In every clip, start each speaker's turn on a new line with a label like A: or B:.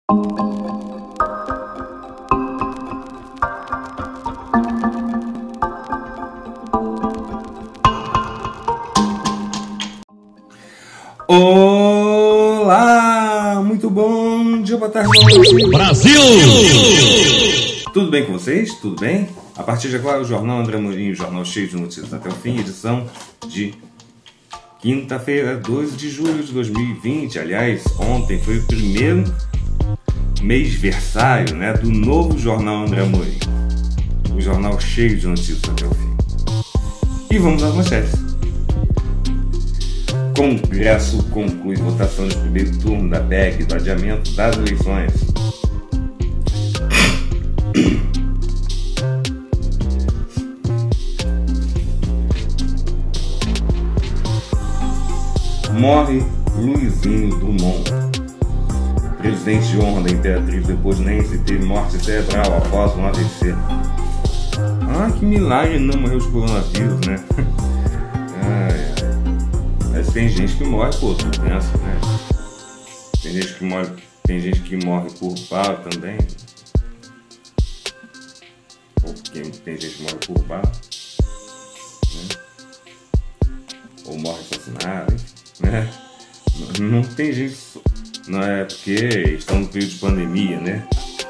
A: Olá, muito bom dia, boa tarde, boa noite.
B: Brasil!
A: Tudo bem com vocês? Tudo bem? A partir de agora, o Jornal André Amorim, o jornal cheio de notícias até o fim, edição de quinta-feira, 2 de julho de 2020. Aliás, ontem foi o primeiro mêsversário, né, do novo Jornal André Amorim, o jornal cheio de notícias até o fim. E vamos às manchetes. Congresso conclui votação de primeiro turno da PEC do adiamento das eleições. Morre Luizinho Dumont. Presidente de honra da Imperatriz Leopoldinense teve morte cerebral após um AVC. Ah, que milagre, não morreu de coronavírus, né? Mas tem gente que morre por outra doença, né? Tem gente que morre por bala também. Ou tem gente que morre por bala, né? Ou morre assassinado, né? Não tem gente, não é porque estamos no período de pandemia, né?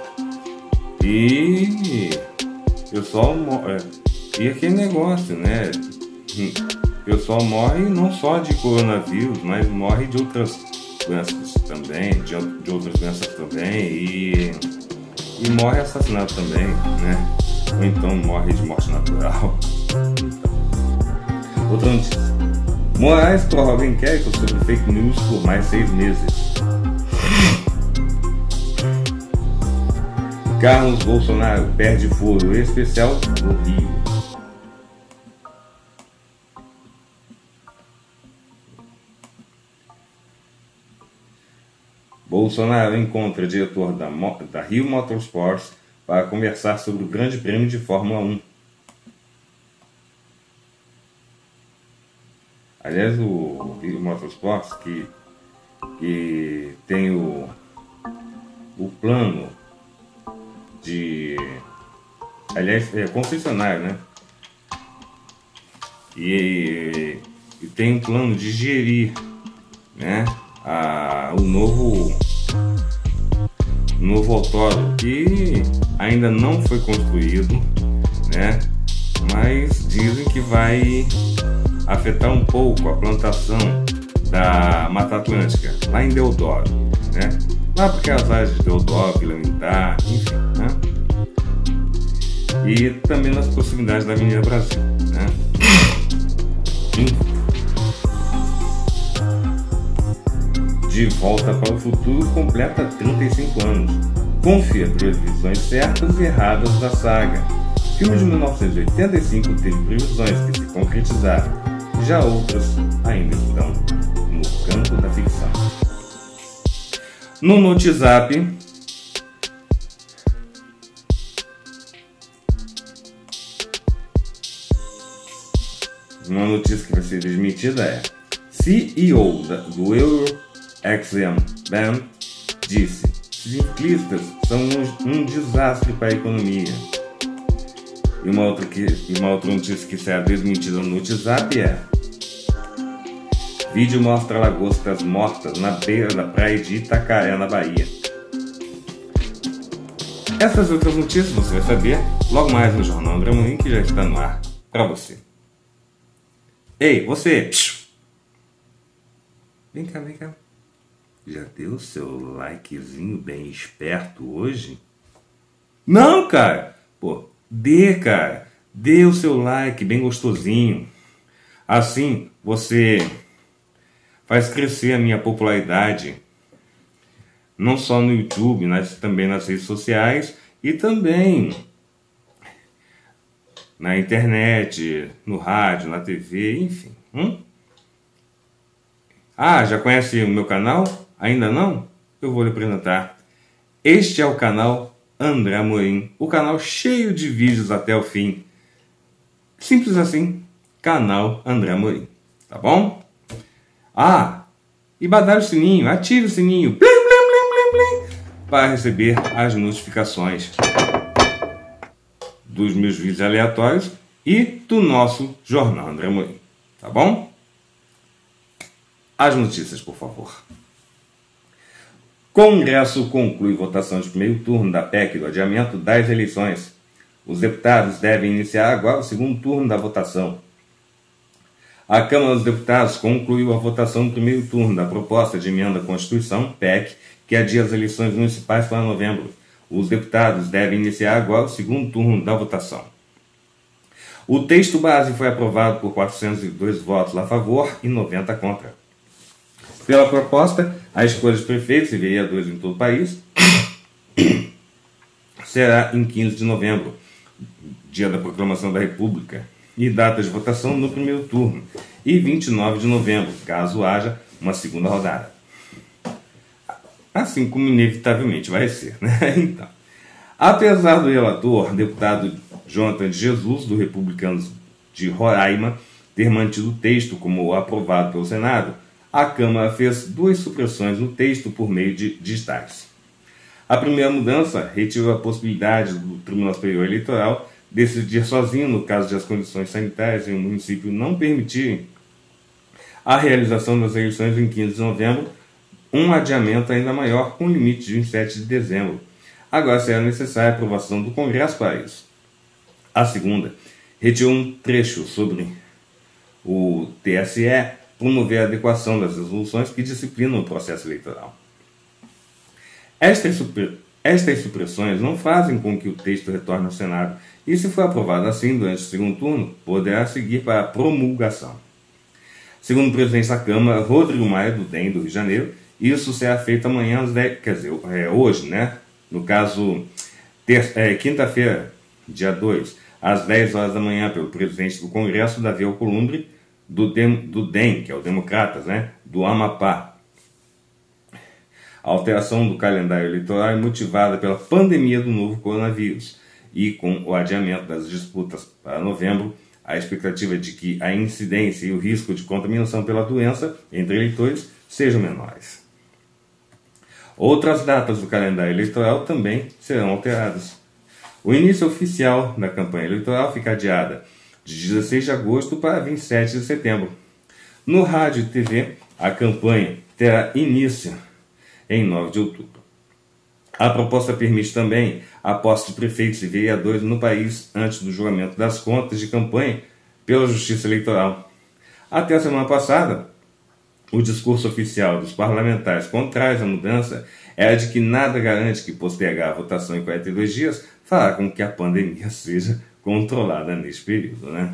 A: E o pessoal morre. E aquele negócio, né? O pessoal morre não só de coronavírus, mas morre de outras doenças também, de outras doenças também, e morre assassinado também, né? Ou então morre de morte natural. Outra notícia. Moraes prorroga inquérito sobre fake news por mais 6 meses. Carlos Bolsonaro perde foro especial no Rio. Bolsonaro encontra diretor da Rio Motorsports para conversar sobre o Grande Prêmio de Fórmula 1. Aliás, o Rio Motorsports que tem o plano de... Aliás, é concessionário, né? E tem um plano de gerir, né, o novo autódromo, que ainda não foi construído, né? Mas dizem que vai afetar um pouco a plantação da Mata Atlântica, lá em Deodoro, né? Lá porque as áreas de Deodoro, Vila Militar, enfim, né? E também nas proximidades da Avenida Brasil, né? Enfim. De Volta para o Futuro completa 35 anos. Confia previsões certas e erradas da saga. O filme de 1985 teve previsões que se concretizaram, já outras ainda estão no campo da ficção. No Notizap, uma notícia que vai ser desmentida é: CEO do EuroXM Bank disse: ciclistas são um desastre para a economia. E uma outra notícia que será desmentida no Notizap é: vídeo mostra lagostas mortas na beira da praia de Itacaré, na Bahia. Essas outras notícias você vai saber logo mais no Jornal André Amorim, que já está no ar para você. Ei, você! Vem cá, vem cá. Já deu seu likezinho bem esperto hoje? Não, cara! Pô, cara. Dê o seu like bem gostosinho. Assim você faz crescer a minha popularidade. Não só no YouTube, mas também nas redes sociais e também na internet, no rádio, na TV, enfim. Ah, já conhece o meu canal? Ainda não? Eu vou lhe apresentar. Este é o canal André Amorim, o canal cheio de vídeos até o fim. Simples assim, canal André Amorim, tá bom? Ah, e badale o sininho, ative o sininho, plim, plim, plim, plim, plim. para receber as notificações dos meus vídeos aleatórios e do nosso Jornal André Amorim, tá bom? As notícias, por favor. Congresso conclui votação de primeiro turno da PEC do adiamento das eleições. Os deputados devem iniciar agora o segundo turno da votação. A Câmara dos Deputados concluiu a votação do primeiro turno da proposta de emenda à Constituição, PEC, que adia as eleições municipais para novembro. Os deputados devem iniciar agora o segundo turno da votação. O texto base foi aprovado por 402 votos a favor e 90 contra. Pela proposta, a escolha de prefeitos e vereadores em todo o país será em 15 de novembro, dia da proclamação da República, e data de votação no primeiro turno, e 29 de novembro, caso haja uma segunda rodada. Assim como inevitavelmente vai ser, né? Então, apesar do relator, deputado Jonathan de Jesus, do Republicanos de Roraima, ter mantido o texto como aprovado pelo Senado, a Câmara fez 2 supressões no texto por meio de destaques. A primeira mudança retirou a possibilidade do Tribunal Superior Eleitoral decidir sozinho no caso de as condições sanitárias em um município não permitirem a realização das eleições em 15 de novembro, um adiamento ainda maior com limite de 27 de dezembro. Agora será necessária a aprovação do Congresso para isso. A segunda retirou um trecho sobre o TSE promover a adequação das resoluções que disciplinam o processo eleitoral. Estas supressões não fazem com que o texto retorne ao Senado e, se for aprovado assim durante o segundo turno, poderá seguir para a promulgação. Segundo o presidente da Câmara, Rodrigo Maia, do DEM do Rio de Janeiro, isso será feito amanhã às 10, quer dizer, hoje, né? No caso, quinta-feira, dia 2, às 10 horas da manhã, pelo presidente do Congresso, Davi Alcolumbre, do DEM, que é o Democratas, né? Do Amapá. A alteração do calendário eleitoral é motivada pela pandemia do novo coronavírus e, com o adiamento das disputas para novembro, a expectativa de que a incidência e o risco de contaminação pela doença entre eleitores sejam menores. Outras datas do calendário eleitoral também serão alteradas. O início oficial da campanha eleitoral fica adiada de 16 de agosto para 27 de setembro. No rádio e TV, a campanha terá início em 9 de outubro. A proposta permite também a posse de prefeitos e vereadores no país antes do julgamento das contas de campanha pela Justiça Eleitoral. Até a semana passada, o discurso oficial dos parlamentares contrários à mudança era de que nada garante que postergar a votação em 42 dias fará com que a pandemia seja controlada neste período, né?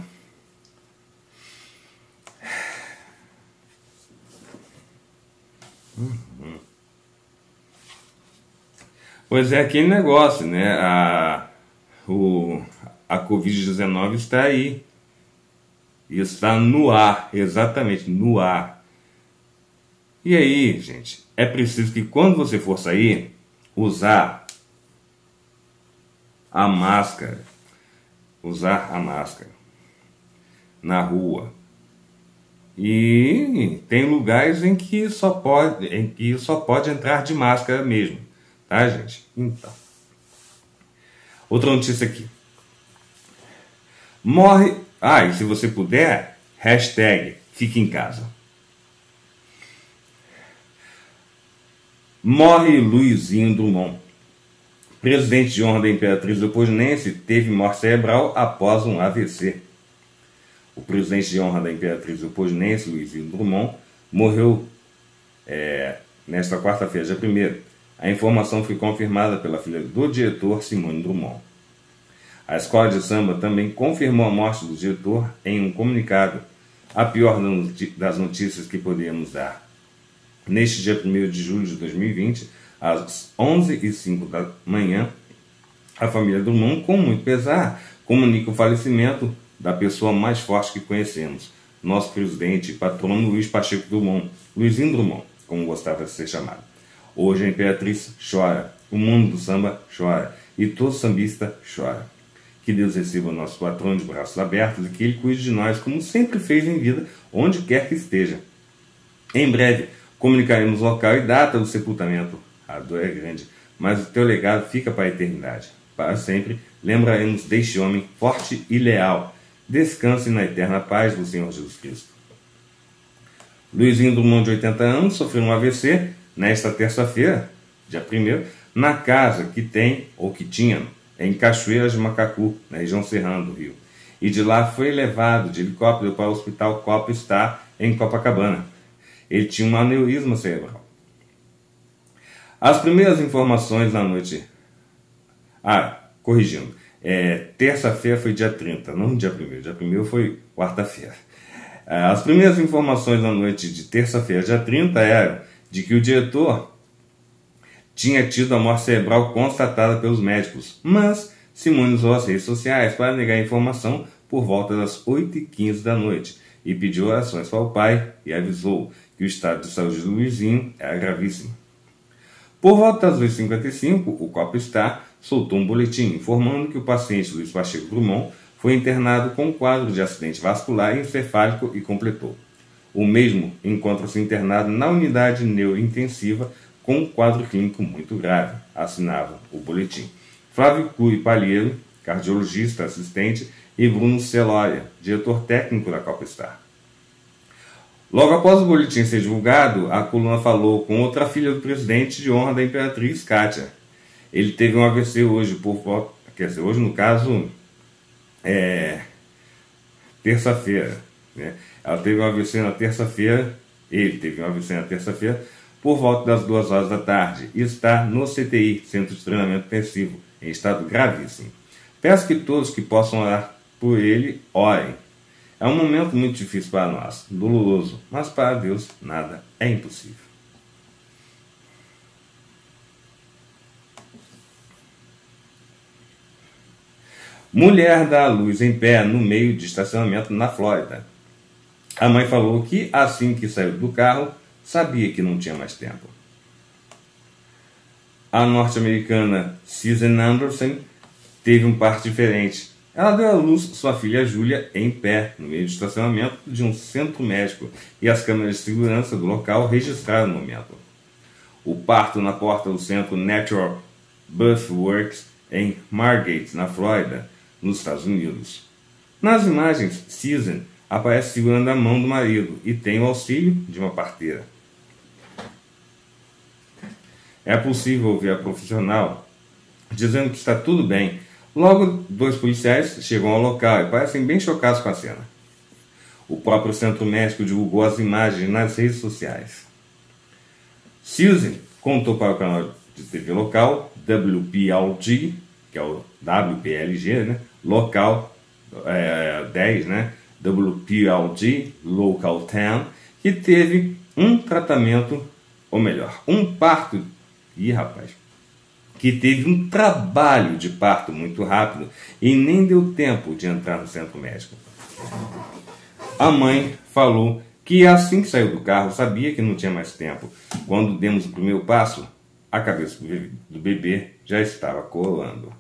A: Pois é, aquele negócio, né? A Covid-19 está aí. Está no ar, exatamente, no ar. E aí, gente, é preciso que quando você for sair, usar a máscara. Usar a máscara na rua. E tem lugares em que só pode entrar de máscara mesmo. Tá, gente? Então. Outra notícia aqui. Morre... e se você puder, hashtag fique em casa. Morre Luizinho Drummond. Presidente de honra da Imperatriz Leopoldinense teve morte cerebral após um AVC. O presidente de honra da Imperatriz Leopoldinense, Luizinho Drummond, morreu nesta quarta-feira, dia 1º. A informação foi confirmada pela filha do diretor, Simone Drummond. A escola de samba também confirmou a morte do diretor em um comunicado, a pior das notícias que poderíamos dar. Neste dia 1º de julho de 2020, às 11h05 da manhã, a família Drummond, com muito pesar, comunica o falecimento da pessoa mais forte que conhecemos, nosso presidente e patrono Luiz Pacheco Drummond, Luizinho Drummond, como gostava de ser chamado. Hoje a Imperatriz chora, o mundo do samba chora, e todo sambista chora. Que Deus receba o nosso patrono de braços abertos e que Ele cuide de nós, como sempre fez em vida, onde quer que esteja. Em breve, comunicaremos o local e data do sepultamento. A dor é grande, mas o teu legado fica para a eternidade. Para sempre lembraremos deste homem forte e leal. Descanse na eterna paz do Senhor Jesus Cristo. Luizinho Drummond, de 80 anos, sofreu um AVC nesta terça-feira, dia 1º, na casa que tem, ou que tinha, em Cachoeiras de Macacu, na região serrana do Rio. E de lá foi levado de helicóptero para o Hospital Copa Star, em Copacabana. Ele tinha um aneurisma cerebral. As primeiras informações na noite... corrigindo. Terça-feira foi dia 30, não dia 1º. Dia 1º foi quarta-feira. As primeiras informações na noite de terça-feira, dia 30, eram de que o diretor tinha tido a morte cerebral constatada pelos médicos, mas Simone usou as redes sociais para negar a informação por volta das 8h15 da noite e pediu orações para o pai e avisou que o estado de saúde do Luizinho era gravíssimo. Por volta das 8h55, o Copa Star soltou um boletim informando que o paciente Luiz Pacheco Drummond foi internado com um quadro de acidente vascular encefálico e completou. O mesmo encontra-se internado na unidade neurointensiva com um quadro clínico muito grave, assinava o boletim. Flávio Cury Palheiro, cardiologista assistente, e Bruno Celória, diretor técnico da Copa Star. Logo após o boletim ser divulgado, a coluna falou com outra filha do presidente de honra da Imperatriz, Kátia. Ele teve um AVC hoje, hoje no caso, terça-feira. Né? Ela teve um AVC na terça-feira, ele teve um AVC na terça-feira, por volta das 2 horas da tarde, e está no CTI, Centro de Treinamento Intensivo, em estado gravíssimo. Peço que todos que possam orar por ele, orem. É um momento muito difícil para nós, doloroso, mas para Deus nada é impossível. Mulher dá à luz em pé no meio de estacionamento na Flórida. A mãe falou que, assim que saiu do carro, sabia que não tinha mais tempo. A norte-americana Susan Anderson teve um parto diferente. Ela deu à luz sua filha Júlia em pé, no meio do estacionamento de um centro médico, e as câmeras de segurança do local registraram o momento. O parto na porta do centro Natural Birth Works, em Margate, na Flórida, nos Estados Unidos. Nas imagens, Susan aparece segurando a mão do marido e tem o auxílio de uma parteira. É possível ouvir a profissional dizendo que está tudo bem. Logo, 2 policiais chegam ao local e parecem bem chocados com a cena. O próprio centro médico divulgou as imagens nas redes sociais. Susan contou para o canal de TV local, WPLG, que é o WPLG, né? Local 10, né? WPLG, Local 10, que teve um tratamento, ou melhor, um parto, que teve um trabalho de parto muito rápido e nem deu tempo de entrar no centro médico. A mãe falou que assim que saiu do carro sabia que não tinha mais tempo. Quando demos o primeiro passo, a cabeça do bebê já estava colando.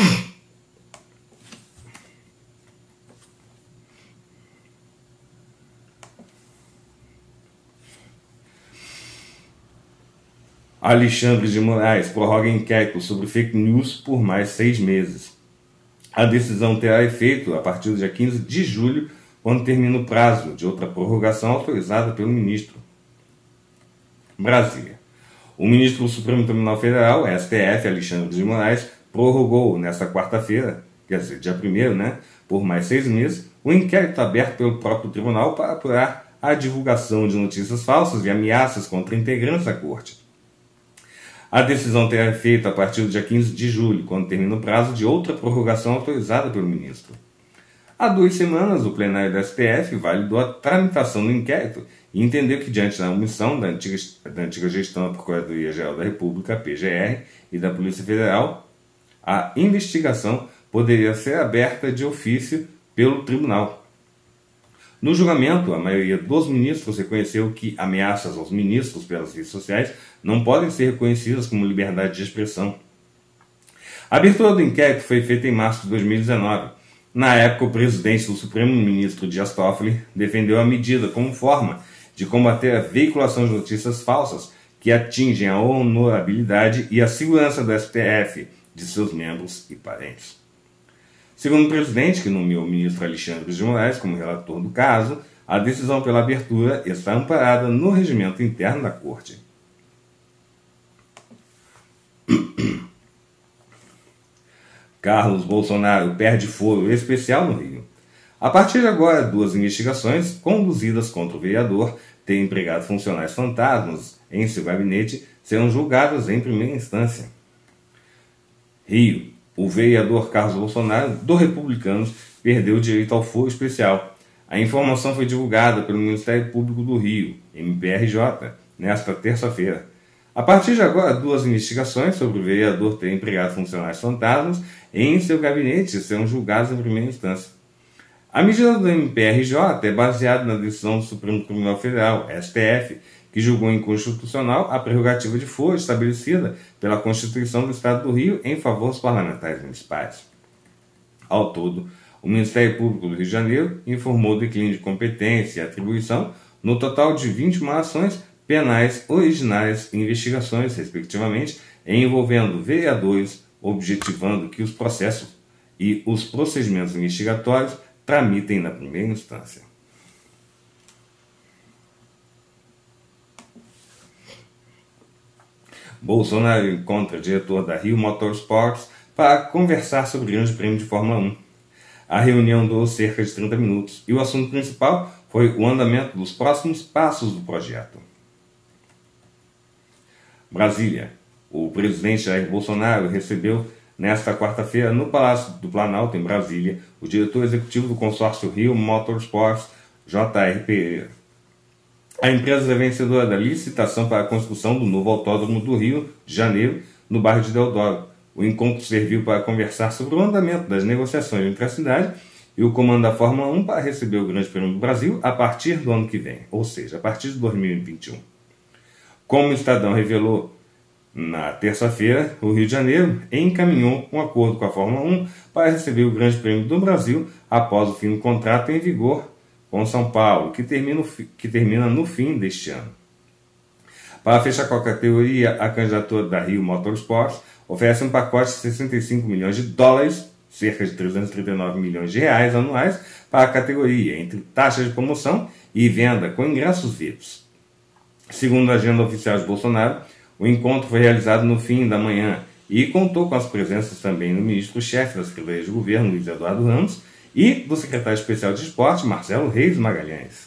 A: Alexandre de Moraes prorroga inquérito sobre fake news por mais 6 meses. A decisão terá efeito a partir do dia 15 de julho, quando termina o prazo de outra prorrogação autorizada pelo ministro. Brasília. O ministro do Supremo Tribunal Federal, STF, Alexandre de Moraes, prorrogou nesta quarta-feira, quer dizer, dia 1º, né, por mais 6 meses, o inquérito aberto pelo próprio tribunal para apurar a divulgação de notícias falsas e ameaças contra integrantes da corte. A decisão terá efeito a partir do dia 15 de julho, quando termina o prazo de outra prorrogação autorizada pelo ministro. Há 2 semanas, o plenário do STF validou a tramitação do inquérito e entendeu que, diante da omissão da antiga gestão da Procuradoria-Geral da República, PGR, e da Polícia Federal, a investigação poderia ser aberta de ofício pelo tribunal. No julgamento, a maioria dos ministros reconheceu que ameaças aos ministros pelas redes sociais não podem ser reconhecidas como liberdade de expressão. A abertura do inquérito foi feita em março de 2019. Na época, o presidente do Supremo, ministro Dias Toffoli, defendeu a medida como forma de combater a veiculação de notícias falsas que atingem a honorabilidade e a segurança do STF, de seus membros e parentes. Segundo o presidente, que nomeou o ministro Alexandre de Moraes como relator do caso, a decisão pela abertura está amparada no regimento interno da Corte. Carlos Bolsonaro perde foro especial no Rio. A partir de agora, 2 investigações conduzidas contra o vereador ter empregado funcionários fantasmas em seu gabinete serão julgadas em primeira instância. Rio. O vereador Carlos Bolsonaro, do Republicanos, perdeu o direito ao foro especial. A informação foi divulgada pelo Ministério Público do Rio, MPRJ, nesta terça-feira. A partir de agora, 2 investigações sobre o vereador ter empregado funcionários fantasmas em seu gabinete serão julgadas em primeira instância. A medida do MPRJ é baseada na decisão do Supremo Tribunal Federal, STF, que julgou inconstitucional a prerrogativa de foro estabelecida pela Constituição do Estado do Rio em favor dos parlamentares municipais. Ao todo, o Ministério Público do Rio de Janeiro informou o declínio de competência e atribuição no total de 21 ações penais originárias e investigações, respectivamente, envolvendo vereadores, objetivando que os processos e os procedimentos investigatórios tramitem na primeira instância. Bolsonaro encontra o diretor da Rio Motorsports para conversar sobre o Grande Prêmio de Fórmula 1. A reunião durou cerca de 30 minutos e o assunto principal foi o andamento dos próximos passos do projeto. Brasília. O presidente Jair Bolsonaro recebeu nesta quarta-feira no Palácio do Planalto, em Brasília, o diretor executivo do consórcio Rio Motorsports, J.R. Pereira. A empresa é vencedora da licitação para a construção do novo autódromo do Rio de Janeiro, no bairro de Deodoro. O encontro serviu para conversar sobre o andamento das negociações entre a cidade e o comando da Fórmula 1 para receber o Grande Prêmio do Brasil a partir do ano que vem, ou seja, a partir de 2021. Como o Estadão revelou na terça-feira, o Rio de Janeiro encaminhou um acordo com a Fórmula 1 para receber o Grande Prêmio do Brasil após o fim do contrato em vigor com São Paulo, que termina no fim deste ano. Para fechar com a categoria, a candidatura da Rio Motorsports oferece um pacote de 65 milhões de dólares, cerca de 339 milhões de reais anuais, para a categoria, entre taxas de promoção e venda com ingressos VIPs. Segundo a agenda oficial de Bolsonaro, o encontro foi realizado no fim da manhã e contou com as presenças também do ministro-chefe da Secretaria de Governo, Luiz Eduardo Ramos, e do secretário especial de Esporte, Marcelo Reis Magalhães.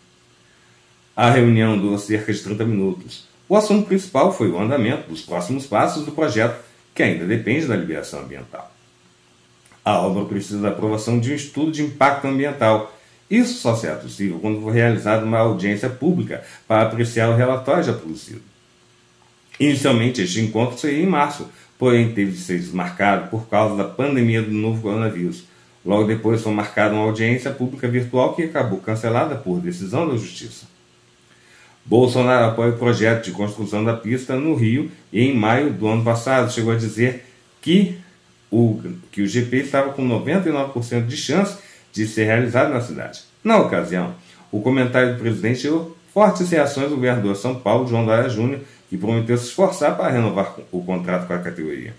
A: A reunião durou cerca de 30 minutos. O assunto principal foi o andamento dos próximos passos do projeto, que ainda depende da liberação ambiental. A obra precisa da aprovação de um estudo de impacto ambiental. Isso só será possível quando for realizada uma audiência pública para apreciar o relatório já produzido. Inicialmente, este encontro seria em março, porém teve de ser desmarcado por causa da pandemia do novo coronavírus. Logo depois foi marcada uma audiência pública virtual que acabou cancelada por decisão da Justiça. Bolsonaro apoia o projeto de construção da pista no Rio e em maio do ano passado chegou a dizer que o GP estava com 99% de chance de ser realizado na cidade. Na ocasião, o comentário do presidente gerou fortes reações do governador de São Paulo, João Dória Júnior, que prometeu se esforçar para renovar o contrato com a categoria.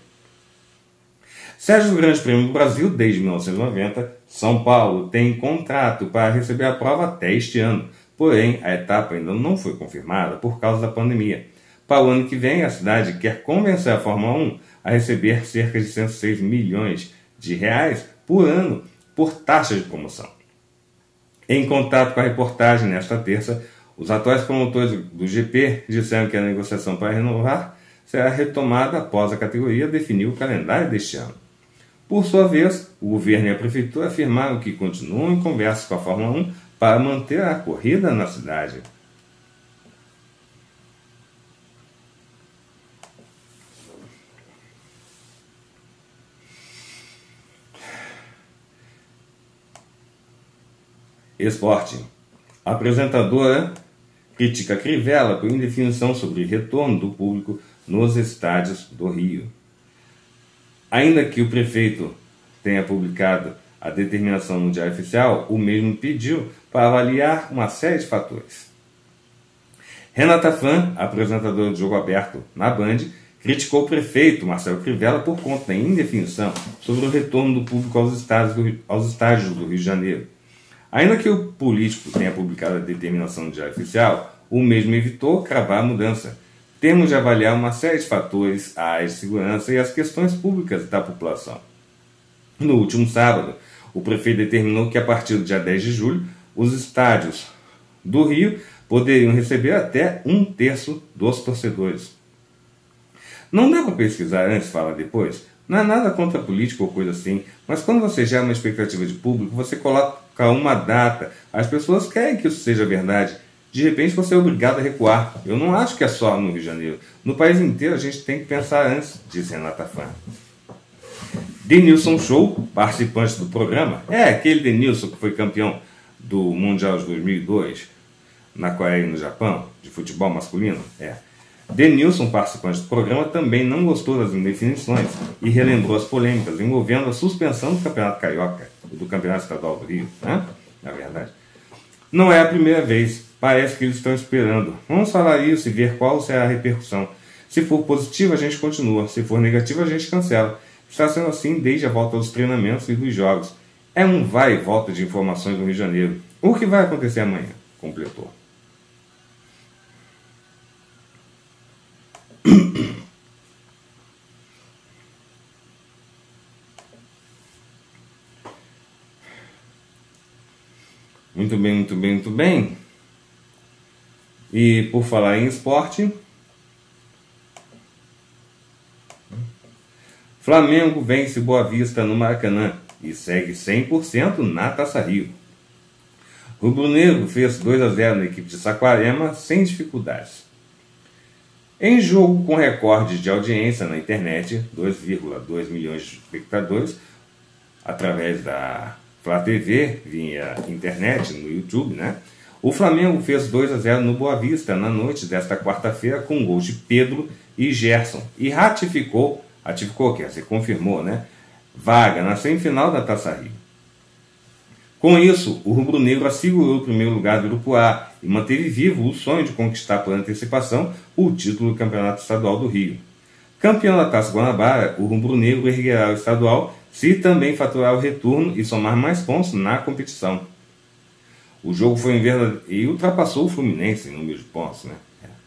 A: Sede do Grande Prêmio do Brasil desde 1990, São Paulo tem contrato para receber a prova até este ano, porém a etapa ainda não foi confirmada por causa da pandemia. Para o ano que vem, a cidade quer convencer a Fórmula 1 a receber cerca de 106 milhões de reais por ano por taxa de promoção. Em contato com a reportagem nesta terça, os atuais promotores do GP disseram que a negociação para renovar será retomada após a categoria definir o calendário deste ano. Por sua vez, o governo e a prefeitura afirmaram que continuam em conversas com a Fórmula 1 para manter a corrida na cidade. Esporte. A apresentadora critica Crivella por indefinição sobre retorno do público nos estádios do Rio. Ainda que o prefeito tenha publicado a determinação no Diário Oficial, o mesmo pediu para avaliar uma série de fatores. Renata Fã, apresentadora do Jogo Aberto na Band, criticou o prefeito Marcelo Crivella por conta da indefinição sobre o retorno do público aos estádios do Rio de Janeiro. Ainda que o político tenha publicado a determinação no Diário Oficial, o mesmo evitou cravar a mudança. Temos de avaliar uma série de fatores, a área de segurança e as questões públicas da população. No último sábado, o prefeito determinou que a partir do dia 10 de julho, os estádios do Rio poderiam receber até 1/3 dos torcedores. Não dá para pesquisar antes, fala depois. Não é nada contra político ou coisa assim, mas quando você gera uma expectativa de público, você coloca uma data, as pessoas querem que isso seja verdade. De repente você é obrigado a recuar. Eu não acho que é só no Rio de Janeiro. No país inteiro a gente tem que pensar antes, disse Renata Fã. Denilson Show, participante do programa, aquele Denilson que foi campeão do Mundial de 2002 na Coreia e no Japão, de futebol masculino, Denilson, participante do programa, também não gostou das indefinições e relembrou as polêmicas envolvendo a suspensão do Campeonato Carioca, do Campeonato Estadual do Rio, né? Na verdade. Não é a primeira vez, parece que eles estão esperando. Vamos falar isso e ver qual será a repercussão. Se for positiva, a gente continua, se for negativa, a gente cancela. Está sendo assim desde a volta dos treinamentos e dos jogos. É um vai e volta de informações do Rio de Janeiro. O que vai acontecer amanhã? Completou. Muito bem, muito bem, muito bem. E por falar em esporte, Flamengo vence Boa Vista no Maracanã e segue 100% na Taça Rio. Rubro-Negro fez 2-0 na equipe de Saquarema sem dificuldades. Em jogo com recorde de audiência na internet, 2,2 milhões de espectadores, através da Flá TV, via internet, no YouTube, né? O Flamengo fez 2-0 no Boa Vista na noite desta quarta-feira com gols de Pedro e Gerson e ratificou, quer dizer, confirmou, né? Vaga na semifinal da Taça Rio. Com isso, o rubro-negro assegurou o primeiro lugar do Grupo A e manteve vivo o sonho de conquistar por antecipação o título do Campeonato Estadual do Rio. Campeão da Taça Guanabara, o rubro-negro erguerá o estadual se também faturar o retorno e somar mais pontos na competição. O jogo foi e ultrapassou o Fluminense em número de pontos, né?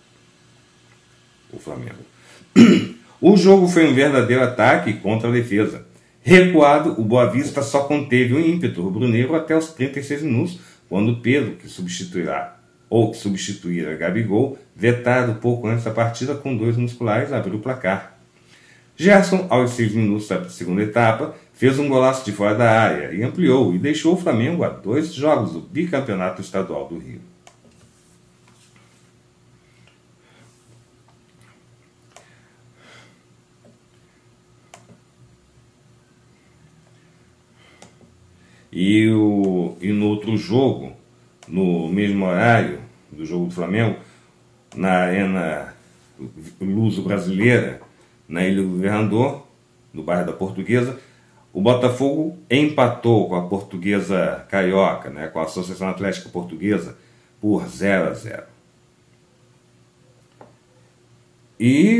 A: O Flamengo. O jogo foi um verdadeiro ataque contra a defesa. Recuado, o Boa Vista só conteve o ímpeto rubro-negro até os 36 minutos, quando Pedro, que substituirá Gabigol, vetado pouco antes da partida com dores musculares, abriu o placar. Gerson, aos 6 minutos da segunda etapa, fez um golaço de fora da área e ampliou e deixou o Flamengo a 2 jogos do bicampeonato estadual do Rio. E no outro jogo, no mesmo horário do jogo do Flamengo, na Arena Luso-Brasileira, na Ilha do Governador, no bairro da Portuguesa, o Botafogo empatou com a Portuguesa Carioca, né, com a Associação Atlética Portuguesa, por 0-0. E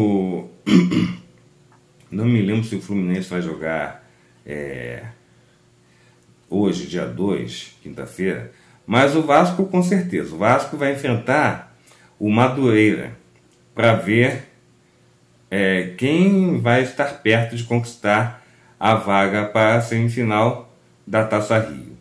A: não me lembro se o Fluminense vai jogar hoje, dia 2, quinta-feira, mas o Vasco com certeza. O Vasco vai enfrentar o Madureira para ver quem vai estar perto de conquistar a vaga para a semifinal da Taça Rio.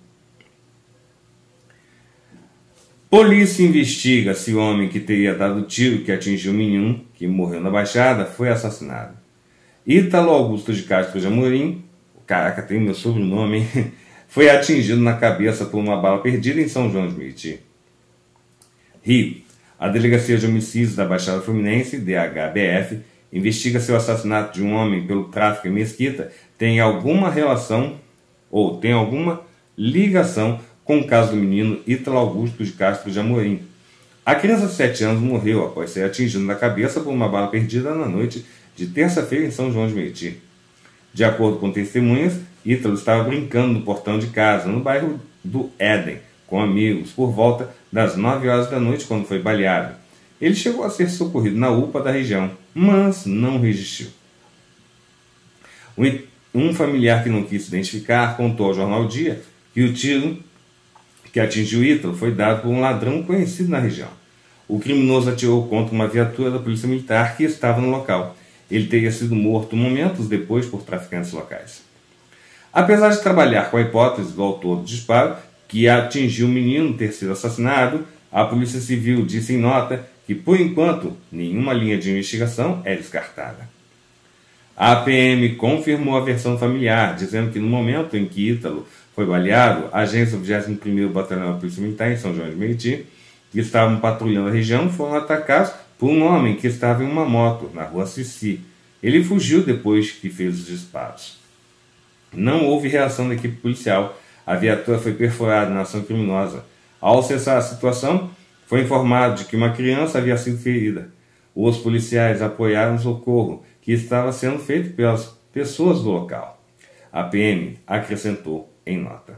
A: Polícia investiga se o homem que teria dado o tiro que atingiu o menino, que morreu na Baixada, foi assassinado. Ítalo Augusto de Castro de Amorim, caraca, tem meu sobrenome, hein? Foi atingido na cabeça por uma bala perdida em São João de Meriti. Rio. A Delegacia de Homicídios da Baixada Fluminense, DHBF, investiga se o assassinato de um homem pelo tráfico em Mesquita tem alguma relação ou tem alguma ligação com o caso do menino Ítalo Augusto de Castro de Amorim. A criança de 7 anos morreu após ser atingida na cabeça por uma bala perdida na noite de terça-feira em São João de Meriti. De acordo com testemunhas, Ítalo estava brincando no portão de casa, no bairro do Éden, com amigos, por volta das 9 horas da noite, quando foi baleado. Ele chegou a ser socorrido na UPA da região, mas não resistiu. Um familiar que não quis se identificar contou ao jornal Dia que o tiro que atingiu Ítalo foi dado por um ladrão conhecido na região. O criminoso atirou contra uma viatura da polícia militar que estava no local. Ele teria sido morto momentos depois por traficantes locais. Apesar de trabalhar com a hipótese do autor do disparo, que atingiu o menino ter sido assassinado, a Polícia Civil disse em nota que, por enquanto, nenhuma linha de investigação é descartada. A PM confirmou a versão familiar, dizendo que no momento em que Ítalo foi baleado, agentes do 21º Batalhão da Polícia Militar em São João de Meriti, que estavam patrulhando a região, foram atacados por um homem que estava em uma moto na rua Sissi. Ele fugiu depois que fez os disparos. Não houve reação da equipe policial. A viatura foi perfurada na ação criminosa. Ao cessar a situação, foi informado de que uma criança havia sido ferida. Os policiais apoiaram o socorro, que estava sendo feito pelas pessoas do local. A PM acrescentou em nota.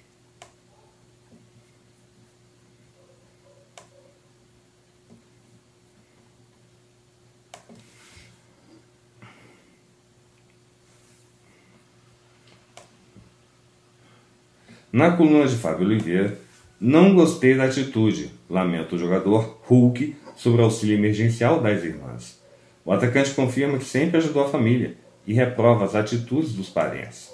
A: Na coluna de Fábio Oliveira, não gostei da atitude, lamenta o jogador Hulk sobre o auxílio emergencial das irmãs. O atacante confirma que sempre ajudou a família e reprova as atitudes dos parentes.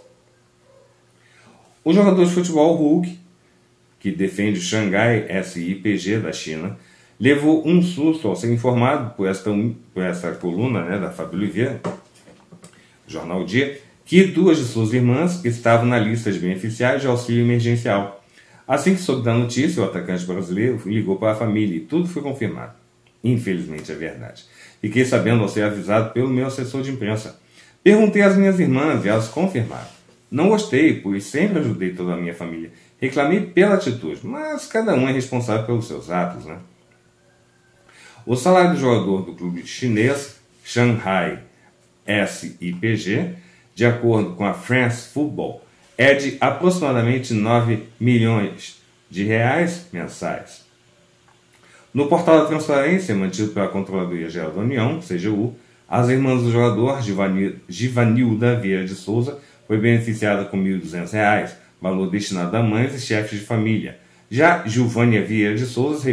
A: O jogador de futebol Hulk, que defende o Xangai SIPG da China, levou um susto ao ser informado por esta coluna da Fábio Oliveira, Jornal Dia, que duas de suas irmãs estavam na lista de beneficiários de auxílio emergencial. Assim que soube da notícia, o atacante brasileiro ligou para a família e tudo foi confirmado. Infelizmente é verdade. Fiquei sabendo ao ser avisado pelo meu assessor de imprensa. Perguntei às minhas irmãs e elas confirmaram. Não gostei, pois sempre ajudei toda a minha família. Reclamei pela atitude, mas cada um é responsável pelos seus atos, né? O salário do jogador do clube chinês Shanghai SIPG, de acordo com a France Football, é de aproximadamente 9 milhões de reais mensais. No portal da transparência, mantido pela Controladoria Geral da União, CGU, as irmãs do jogador, Givanilda Vieira de Souza, foi beneficiada com R$ 1.200, valor destinado a mães e chefes de família. Já Giovânia Vieira de Souza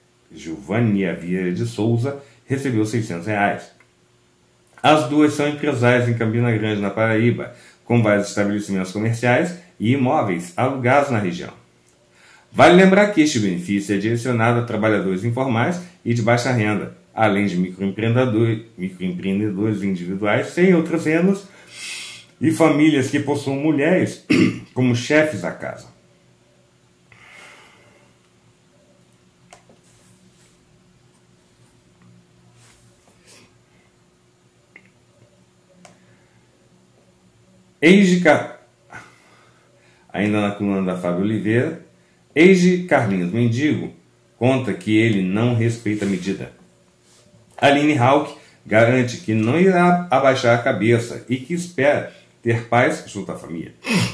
A: recebeu R$ 600. As duas são empresárias em Campina Grande, na Paraíba, com vários estabelecimentos comerciais e imóveis alugados na região. Vale lembrar que este benefício é direcionado a trabalhadores informais e de baixa renda, além de microempreendedores individuais sem outras rendas e famílias que possuam mulheres como chefes da casa. Ainda na coluna da Fábio Oliveira, Carlinhos Mendigo conta que ele não respeita a medida. Aline Hauck garante que não irá abaixar a cabeça e que espera ter paz junto à família.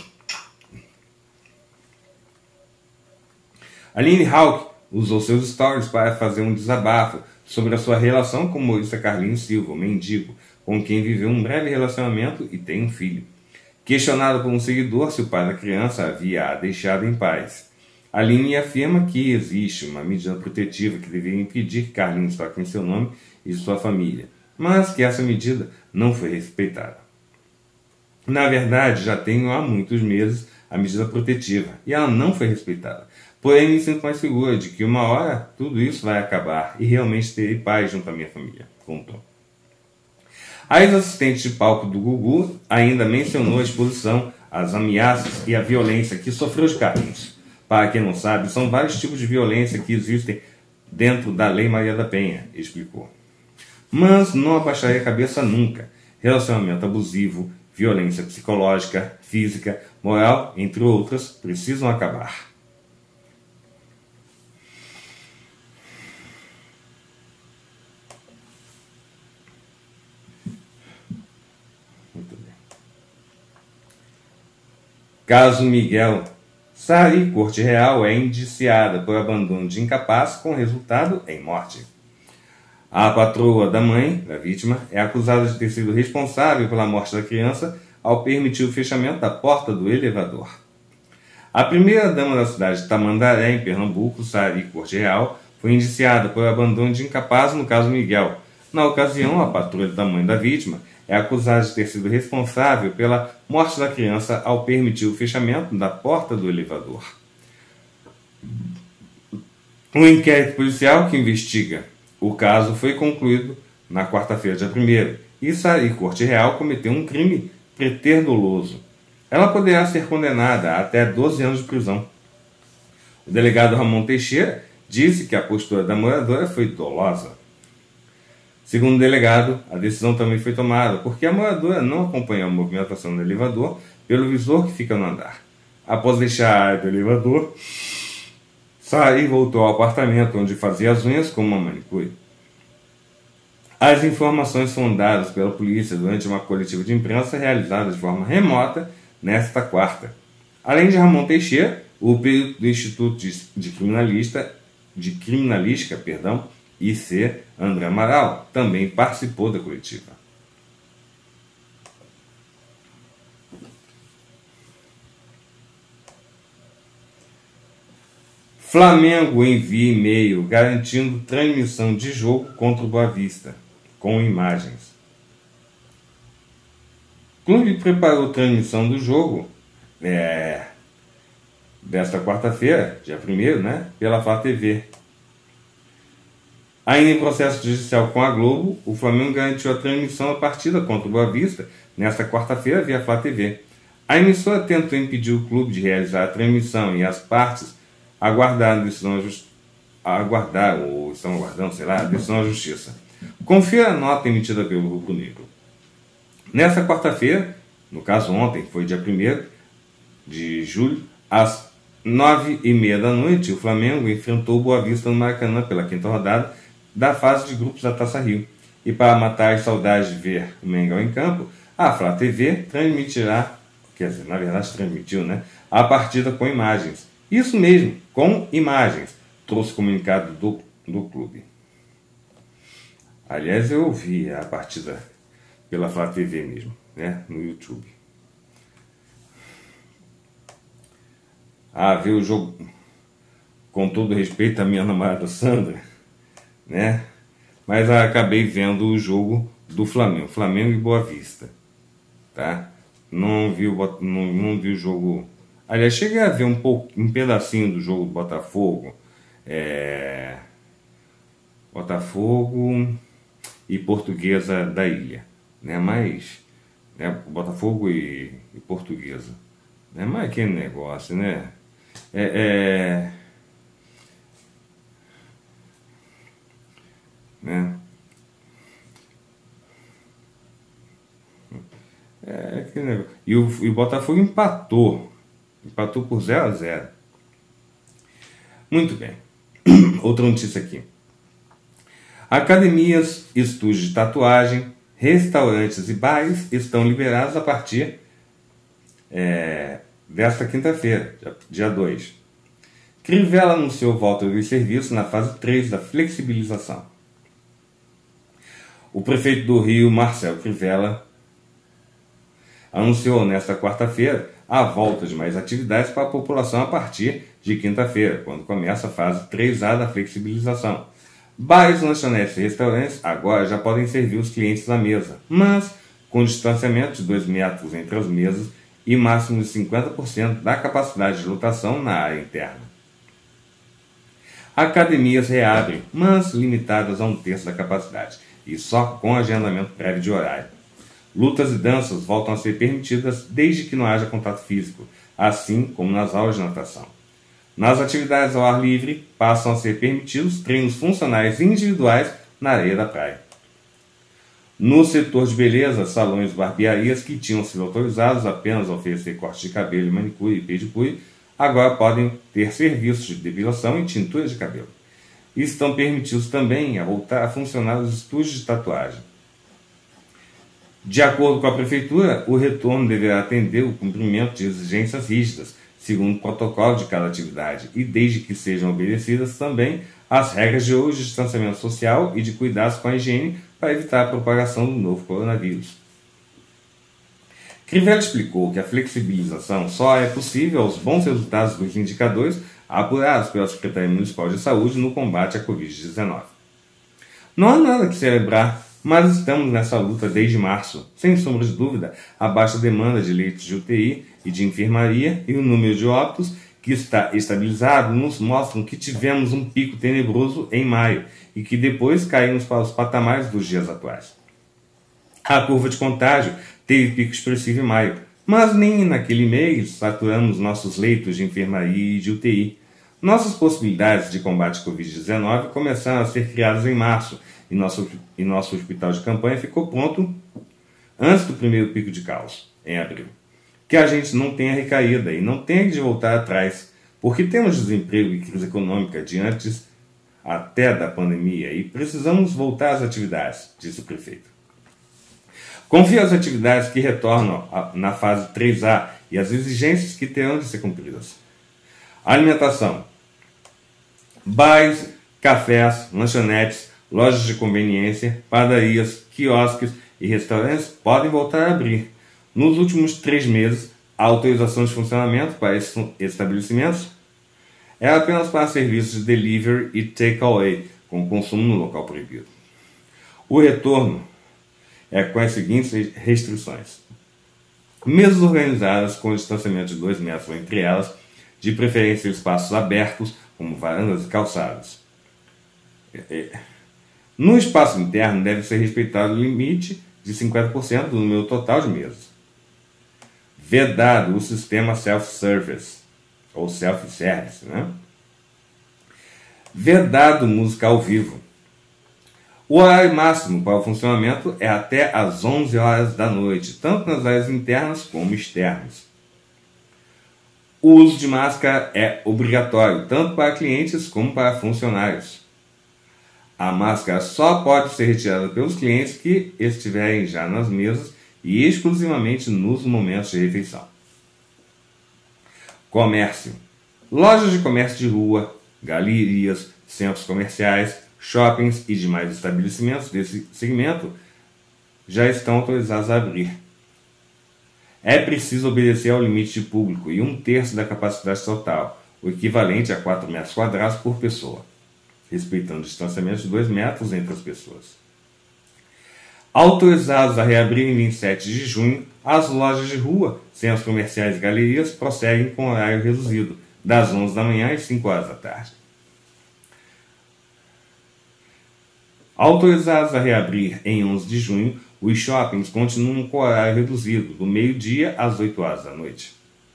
A: Aline Hauck usou seus stories para fazer um desabafo sobre a sua relação com o humorista Carlinhos Silva, o Mendigo, com quem viveu um breve relacionamento e tem um filho. Questionado por um seguidor se o pai da criança havia a deixado em paz, Aline afirma que existe uma medida protetiva que deveria impedir que Carlinhos toque em seu nome e de sua família, mas que essa medida não foi respeitada. Na verdade, já tenho há muitos meses a medida protetiva e ela não foi respeitada. Porém, me sinto mais segura de que uma hora tudo isso vai acabar e realmente terei paz junto à minha família, contou. A ex-assistente de palco do Gugu ainda mencionou a exposição, as ameaças e a violência que sofreu de Carlinhos. Para quem não sabe, são vários tipos de violência que existem dentro da Lei Maria da Penha, explicou. Mas não abaixaria a cabeça nunca. Relacionamento abusivo, violência psicológica, física, moral, entre outras, precisam acabar. Muito bem. Caso Miguel Sari, Corte Real é indiciada por abandono de incapaz com resultado em morte. A patroa da mãe da vítima é acusada de ter sido responsável pela morte da criança ao permitir o fechamento da porta do elevador. A primeira-dama da cidade de Tamandaré, em Pernambuco, Sari Corte Real, foi indiciada por abandono de incapaz no caso Miguel. Na ocasião, a patroa da mãe da vítima é acusada de ter sido responsável pela morte da criança ao permitir o fechamento da porta do elevador. Um inquérito policial que investiga o caso foi concluído na quarta-feira, dia 1º, e Sari Corte Real cometeu um crime preterdoloso. Ela poderá ser condenada a até 12 anos de prisão. O delegado Ramon Teixeira disse que a postura da moradora foi dolosa. Segundo o delegado, a decisão também foi tomada porque a moradora não acompanhou a movimentação do elevador pelo visor que fica no andar. Após deixar a área do elevador, Sari voltou ao apartamento onde fazia as unhas com uma manicure. As informações foram dadas pela polícia durante uma coletiva de imprensa realizada de forma remota nesta quarta. Além de Ramon Teixeira, o perito do Instituto de Criminalística, IC, André Amaral, também participou da coletiva. Flamengo envia e-mail garantindo transmissão de jogo contra o Boa Vista, com imagens. O clube preparou transmissão do jogo desta quarta-feira, dia 1º, pela Flá TV. Ainda em processo judicial com a Globo, o Flamengo garantiu a transmissão da partida contra o Boa Vista nesta quarta-feira via Flá TV. A emissora tentou impedir o clube de realizar a transmissão e as partes aguardaram a decisão da justiça. Confira a nota emitida pelo Grupo Negro. Nesta quarta-feira, no caso ontem, foi dia 1º de julho, às 9h30 da noite, o Flamengo enfrentou o Boa Vista no Maracanã pela 5ª rodada da fase de grupos da Taça Rio. E para matar as saudades de ver o Mengão em campo, a Flá TV transmitiu a partida com imagens. Isso mesmo, com imagens, trouxe comunicado do clube. Aliás, eu ouvi a partida pela Flá TV mesmo, no YouTube. Ver o jogo, com todo respeito à minha namorada Sandra, mas acabei vendo o jogo do Flamengo e Boa Vista, tá? Não vi o jogo. Aliás, cheguei a ver um pedacinho do jogo do Botafogo, Botafogo e Portuguesa da Ilha, mas Botafogo e Portuguesa, mas aquele negócio, aquele negócio. E o Botafogo empatou por 0-0. Muito bem. Outra notícia aqui. Academias, estúdios de tatuagem, restaurantes e bares estão liberados a partir desta quinta-feira, dia 2. Crivella anunciou volta dos serviços na fase 3 da flexibilização. O prefeito do Rio, Marcelo Crivella, anunciou nesta quarta-feira a volta de mais atividades para a população a partir de quinta-feira, quando começa a fase 3A da flexibilização. Bares, lanchonetes e restaurantes agora já podem servir os clientes à mesa, mas com distanciamento de 2 metros entre as mesas e máximo de 50% da capacidade de lotação na área interna. Academias reabrem, mas limitadas a 1/3 da capacidade, e só com agendamento prévio de horário. Lutas e danças voltam a ser permitidas desde que não haja contato físico, assim como nas aulas de natação. Nas atividades ao ar livre, passam a ser permitidos treinos funcionais individuais na areia da praia. No setor de beleza, salões e barbearias que tinham sido autorizados apenas a oferecer corte de cabelo, manicure e pedicure, agora podem ter serviços de depilação e tintura de cabelo. E estão permitidos também a voltar a funcionar os estúdios de tatuagem. De acordo com a Prefeitura, o retorno deverá atender o cumprimento de exigências rígidas, segundo o protocolo de cada atividade, e desde que sejam obedecidas também as regras de uso de distanciamento social e de cuidados com a higiene para evitar a propagação do novo coronavírus. Crivella explicou que a flexibilização só é possível aos bons resultados dos indicadores apurados pela Secretaria Municipal de Saúde no combate à Covid-19. Não há nada que celebrar, mas estamos nessa luta desde março. Sem sombra de dúvida, a baixa demanda de leitos de UTI e de enfermaria e o número de óbitos, que está estabilizado, nos mostram que tivemos um pico tenebroso em maio e que depois caímos para os patamares dos dias atuais. A curva de contágio teve pico expressivo em maio, mas nem naquele mês saturamos nossos leitos de enfermaria e de UTI. Nossas possibilidades de combate à Covid-19 começaram a ser criadas em março e nosso hospital de campanha ficou pronto antes do primeiro pico de caos, em abril. Que a gente não tenha recaída e não tenha de voltar atrás, porque temos desemprego e crise econômica de antes até da pandemia e precisamos voltar às atividades, disse o prefeito. Confio as atividades que retornam na fase 3A e as exigências que terão de ser cumpridas. Alimentação. Bares, cafés, lanchonetes, lojas de conveniência, padarias, quiosques e restaurantes podem voltar a abrir. Nos últimos 3 meses, a autorização de funcionamento para esses estabelecimentos é apenas para serviços de delivery e takeaway, com consumo no local proibido. O retorno é com as seguintes restrições. Mesas organizadas com distanciamento de 2 metros entre elas, de preferência em espaços abertos, como varandas e calçadas. No espaço interno deve ser respeitado o limite de 50% do número total de mesas. Vedado o sistema self-service, ou self-service, Vedado música ao vivo. O horário máximo para o funcionamento é até às 11 horas da noite, tanto nas áreas internas como externas. O uso de máscara é obrigatório, tanto para clientes como para funcionários. A máscara só pode ser retirada pelos clientes que estiverem já nas mesas e exclusivamente nos momentos de refeição. Comércio. Lojas de comércio de rua, galerias, centros comerciais, shoppings e demais estabelecimentos desse segmento já estão autorizados a abrir. É preciso obedecer ao limite de público e 1/3 da capacidade total, o equivalente a 4 metros quadrados por pessoa, respeitando o distanciamento de 2 metros entre as pessoas. Autorizados a reabrir em 27 de junho, as lojas de rua, centros comerciais e galerias prosseguem com horário reduzido, das 11 da manhã às 5 horas da tarde. Autorizados a reabrir em 11 de junho, os shoppings continuam com horário reduzido, do meio-dia às 8 horas da noite.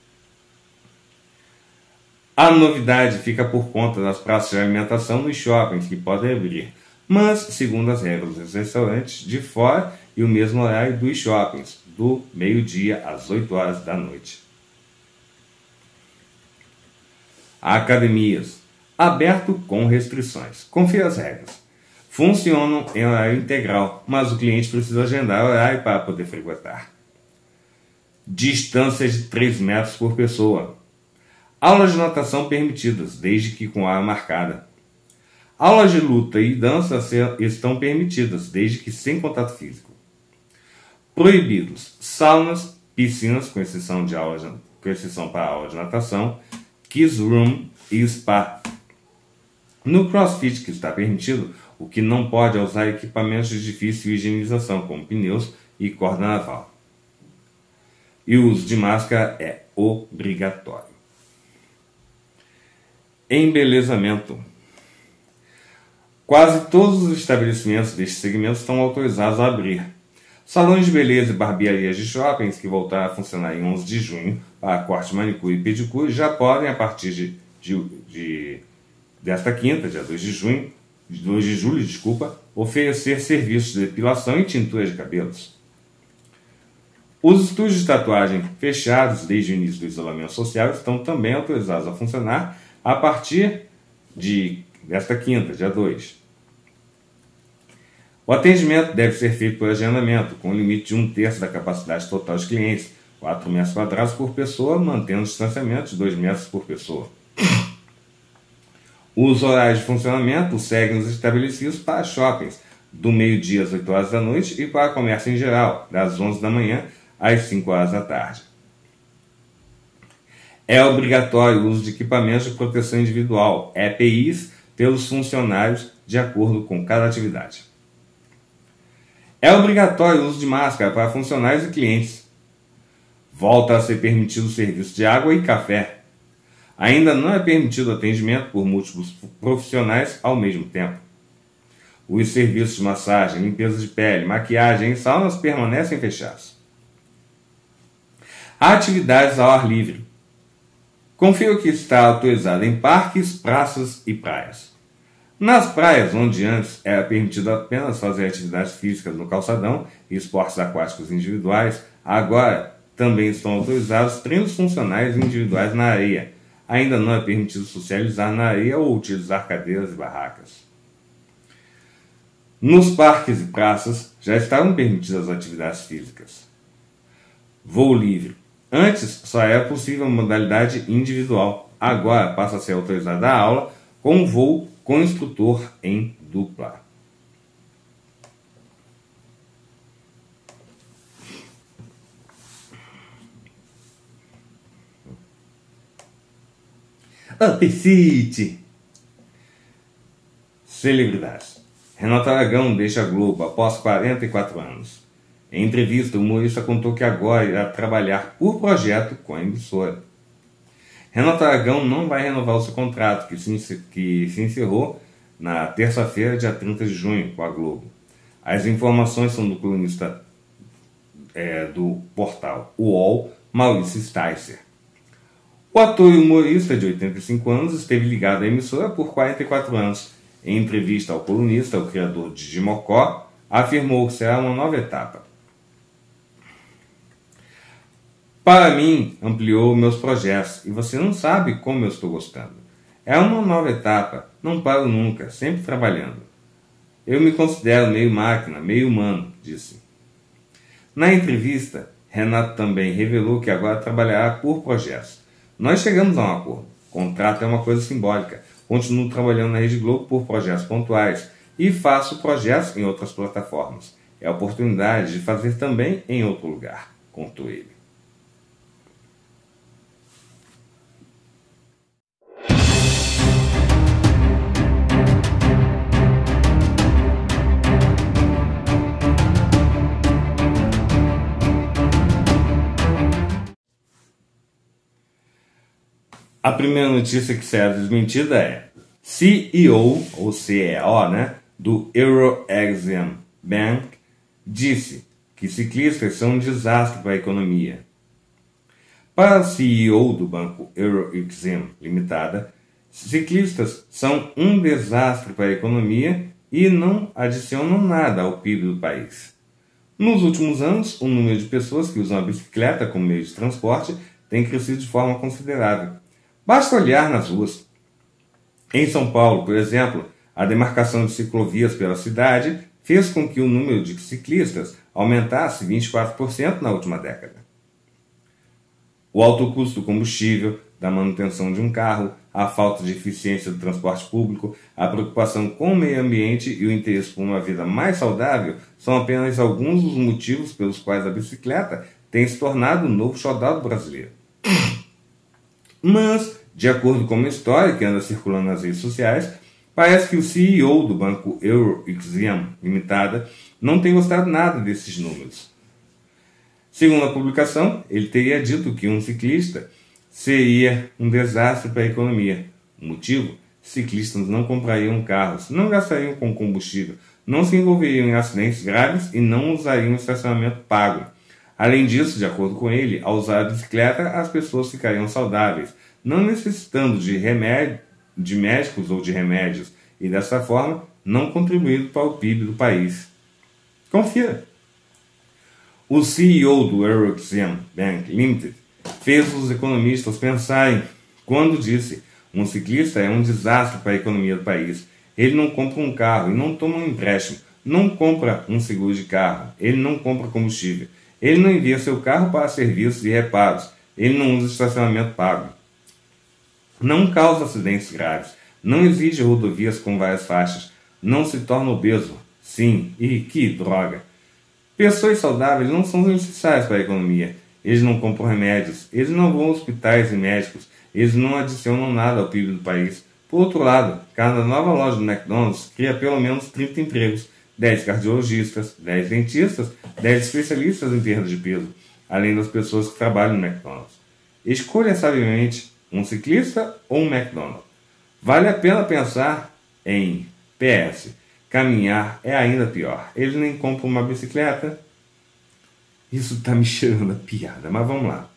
A: A novidade fica por conta das praças de alimentação nos shoppings que podem abrir, mas segundo as regras dos restaurantes de fora e o mesmo horário dos shoppings, do meio-dia às 8 horas da noite. Academias. Aberto com restrições. Confira as regras. Funcionam em horário integral, mas o cliente precisa agendar horário para poder frequentar. Distância de 3 metros por pessoa. Aulas de natação permitidas, desde que com área marcada. Aulas de luta e dança estão permitidas, desde que sem contato físico. Proibidos saunas, piscinas, com exceção para a aula de natação, kids room e spa. No CrossFit, que está permitido, o que não pode é usar equipamentos de difícil higienização, como pneus e corda naval. E o uso de máscara é obrigatório. Embelezamento. Quase todos os estabelecimentos deste segmento estão autorizados a abrir. Salões de beleza e barbearias de shoppings que voltaram a funcionar em 11 de junho para corte, manicure e pedicure já podem, a partir desta quinta, dia 2 de julho, oferecer serviços de depilação e tintura de cabelos. Os estúdios de tatuagem fechados desde o início do isolamento social estão também autorizados a funcionar a partir desta quinta, dia 2. O atendimento deve ser feito por agendamento, com limite de 1/3 da capacidade total de clientes, 4 metros quadrados por pessoa, mantendo o distanciamento de 2 metros por pessoa. Os horários de funcionamento seguem os estabelecidos para shoppings, do meio-dia às 8 horas da noite, e para comércio em geral, das 11 da manhã às 5 horas da tarde. É obrigatório o uso de equipamentos de proteção individual, EPIs, pelos funcionários, de acordo com cada atividade. É obrigatório o uso de máscara para funcionários e clientes. Volta a ser permitido o serviço de água e café. Ainda não é permitido atendimento por múltiplos profissionais ao mesmo tempo. Os serviços de massagem, limpeza de pele, maquiagem e saunas permanecem fechados. Atividades ao ar livre. Confira o que está autorizado em parques, praças e praias. Nas praias, onde antes era permitido apenas fazer atividades físicas no calçadão e esportes aquáticos individuais, agora também estão autorizados treinos funcionais individuais na areia. Ainda não é permitido socializar na areia ou utilizar cadeiras e barracas. Nos parques e praças já estavam permitidas as atividades físicas. Voo livre. Antes só era possível a modalidade individual. Agora passa a ser autorizada a aula com voo com instrutor em dupla. Apecite! Celebridades. Renato Aragão deixa a Globo após 44 anos. Em entrevista, o humorista contou que agora irá trabalhar por projeto com a emissora. Renato Aragão não vai renovar o seu contrato, que se encerrou na terça-feira, dia 30 de junho, com a Globo. As informações são do colunista do portal UOL, Maurício Sticer. O ator e humorista de 85 anos esteve ligado à emissora por 44 anos. Em entrevista ao colunista, o criador de Jimocó afirmou que será uma nova etapa. Para mim, ampliou meus projetos, e você não sabe como eu estou gostando. É uma nova etapa, não paro nunca, sempre trabalhando. Eu me considero meio máquina, meio humano, disse. Na entrevista, Renato também revelou que agora trabalhará por projetos. Nós chegamos a um acordo. O contrato é uma coisa simbólica. Continuo trabalhando na Rede Globo por projetos pontuais e faço projetos em outras plataformas. É a oportunidade de fazer também em outro lugar, contou ele. A primeira notícia que será desmentida é: CEO, ou CEO, do Euro-Exim Bank, disse que ciclistas são um desastre para a economia. Para o CEO do banco Euro-Exim Limitada, ciclistas são um desastre para a economia e não adicionam nada ao PIB do país. Nos últimos anos, o número de pessoas que usam a bicicleta como meio de transporte tem crescido de forma considerável. Basta olhar nas ruas. Em São Paulo, por exemplo, a demarcação de ciclovias pela cidade fez com que o número de ciclistas aumentasse 24% na última década. O alto custo do combustível, da manutenção de um carro, a falta de eficiência do transporte público, a preocupação com o meio ambiente e o interesse por uma vida mais saudável são apenas alguns dos motivos pelos quais a bicicleta tem se tornado o novo xodó do brasileiro. Mas, de acordo com uma história que anda circulando nas redes sociais, parece que o CEO do banco Euro-Exim Limitada não tem gostado nada desses números. Segundo a publicação, ele teria dito que um ciclista seria um desastre para a economia. O motivo? Ciclistas não comprariam carros, não gastariam com combustível, não se envolveriam em acidentes graves e não usariam estacionamento pago. Além disso, de acordo com ele, ao usar a bicicleta, as pessoas ficariam saudáveis, não necessitando de médicos ou de remédios, e dessa forma não contribuindo para o PIB do país. Confira! O CEO do Euro-Exim Bank Limited fez os economistas pensarem quando disse: um ciclista é um desastre para a economia do país. Ele não compra um carro e não toma um empréstimo, não compra um seguro de carro, ele não compra combustível. Ele não envia seu carro para serviços e reparos. Ele não usa estacionamento pago. Não causa acidentes graves. não exige rodovias com várias faixas, não se torna obeso. Sim, e que droga! Pessoas saudáveis não são necessárias para a economia. Eles não compram remédios, eles não vão a hospitais e médicos, eles não adicionam nada ao PIB do país. Por outro lado, cada nova loja do McDonald's cria pelo menos 30 empregos, 10 cardiologistas, 10 dentistas, 10 especialistas em perda de peso, além das pessoas que trabalham no McDonald's. Escolha sabiamente um ciclista ou um McDonald's. Vale a pena pensar em PS. Caminhar é ainda pior. Eles nem compram uma bicicleta. Isso está me cheirando a piada, mas vamos lá.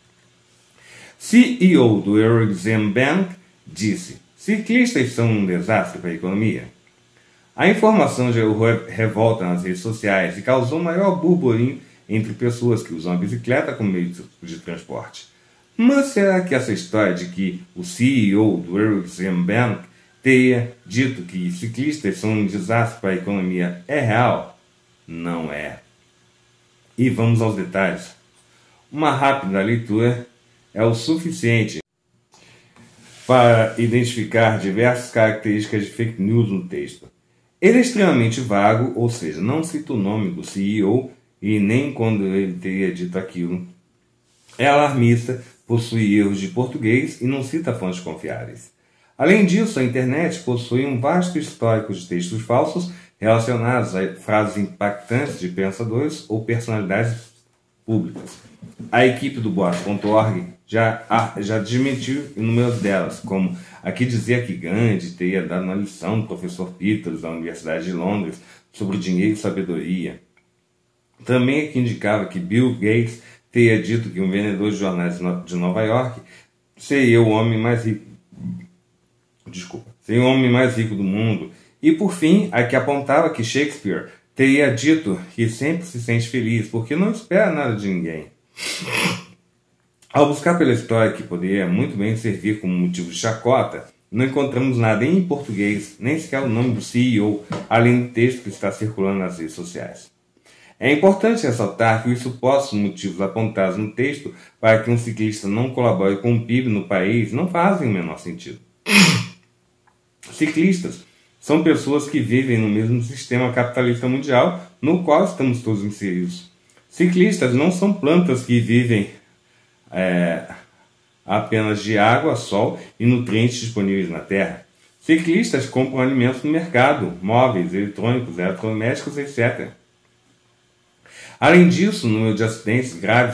A: CEO do Exim Bank disse: ciclistas são um desastre para a economia. A informação gerou revolta nas redes sociais e causou maior burburinho entre pessoas que usam a bicicleta como meio de transporte. Mas será que essa história de que o CEO do Exim Bank teria dito que ciclistas são um desastre para a economia é real? Não é. E vamos aos detalhes. Uma rápida leitura é o suficiente para identificar diversas características de fake news no texto. Ele é extremamente vago, ou seja, não cita o nome do CEO e nem quando ele teria dito aquilo. É alarmista, possui erros de português e não cita fontes confiáveis. Além disso, a internet possui um vasto histórico de textos falsos relacionados a frases impactantes de pensadores ou personalidades públicas. A equipe do Boato.org já desmentiu inúmeras delas, como a que dizia que Gandhi teria dado uma lição ao professor Peters da Universidade de Londres sobre dinheiro e sabedoria. Também a que indicava que Bill Gates teria dito que um vendedor de jornais de Nova York seria o homem mais rico. Seria o homem mais rico do mundo. E por fim, a que apontava que Shakespeare teria dito que sempre se sente feliz porque não espera nada de ninguém. Ao buscar pela história que poderia muito bem servir como motivo de chacota, não encontramos nada em português, nem sequer o nome do CEO, além do texto que está circulando nas redes sociais. É importante ressaltar que os supostos motivos apontados no texto para que um ciclista não colabore com o PIB no país não fazem o menor sentido. Ciclistas são pessoas que vivem no mesmo sistema capitalista mundial no qual estamos todos inseridos. Ciclistas não são plantas que vivem apenas de água, sol e nutrientes disponíveis na terra. Ciclistas compram alimentos no mercado, móveis, eletrônicos, eletrodomésticos, etc. Além disso, o número de acidentes graves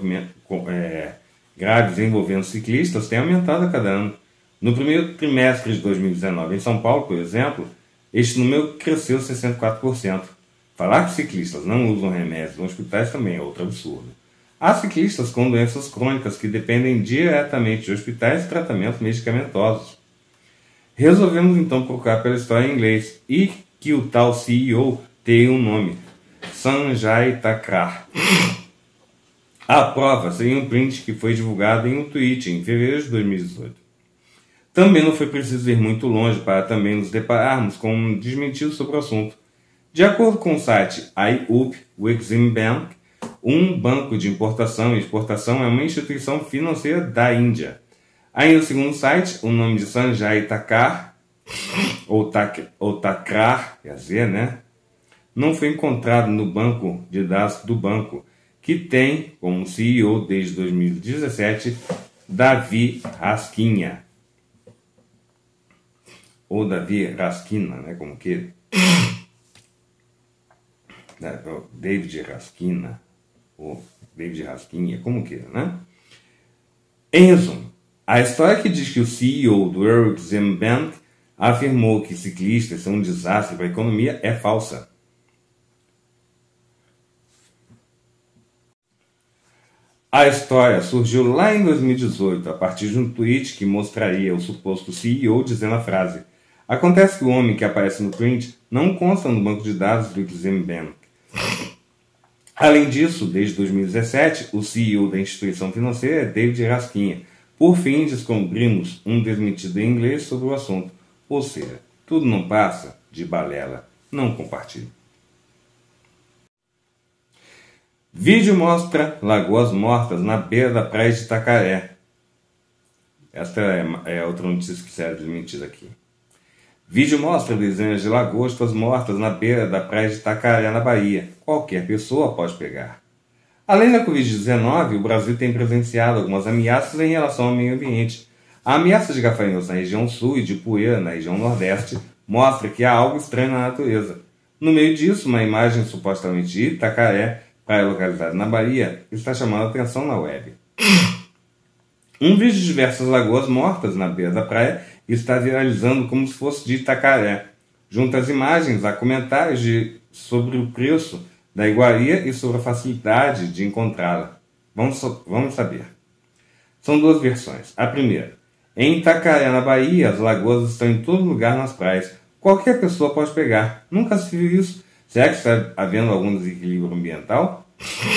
A: graves envolvendo ciclistas tem aumentado a cada ano. No primeiro trimestre de 2019, em São Paulo, por exemplo, este número cresceu 64%. Falar que ciclistas não usam remédios nos hospitais também é outro absurdo. Há ciclistas com doenças crônicas que dependem diretamente de hospitais e tratamentos medicamentosos. Resolvemos então procurar pela história em inglês e que o tal CEO tem um nome: Sanjay Thakrar. A prova seria um print que foi divulgado em um tweet em fevereiro de 2018. Também não foi preciso ir muito longe para também nos depararmos com um desmentido sobre o assunto. De acordo com o site iUp, o Exim Bank, um banco de importação e exportação, é uma instituição financeira da Índia. Ainda segundo o site, o nome de Sanjay Thakrar, ou Thakrar, quer dizer, né? Não foi encontrado no banco de dados do banco, que tem como CEO desde 2017 Davi Raskinha. Ou Davi Raskinha, né? Como que? David Raskinha, ou David Raskinha, como que, né? Em resumo, a história que diz que o CEO do Exim Bank afirmou que ciclistas são um desastre para a economia é falsa. A história surgiu lá em 2018, a partir de um tweet que mostraria o suposto CEO dizendo a frase: acontece que o homem que aparece no print não consta no banco de dados do Exim Bank. Além disso, desde 2017, o CEO da instituição financeira é David Raskinha. Por fim, descobrimos um desmentido em inglês sobre o assunto. Ou seja, tudo não passa de balela. Não compartilhe. Vídeo mostra lagoas mortas na beira da praia de Itacaré. Esta é outra notícia que serve desmentida aqui. Vídeo mostra dezenas de lagostas mortas na beira da praia de Itacaré, na Bahia. Qualquer pessoa pode pegar. Além da Covid-19, o Brasil tem presenciado algumas ameaças em relação ao meio ambiente. A ameaça de gafanhotos na região sul e de poeira na região nordeste mostra que há algo estranho na natureza. No meio disso, uma imagem supostamente de Itacaré, praia localizada na Bahia, está chamando a atenção na web. Um vídeo de diversas lagoas mortas na beira da praia está viralizando como se fosse de Itacaré. Junto às imagens, há comentários sobre o preço da iguaria e sobre a facilidade de encontrá-la. Vamos saber. São duas versões. A primeira. Em Itacaré, na Bahia, as lagoas estão em todo lugar nas praias. Qualquer pessoa pode pegar. Nunca se viu isso. Será que está havendo algum desequilíbrio ambiental?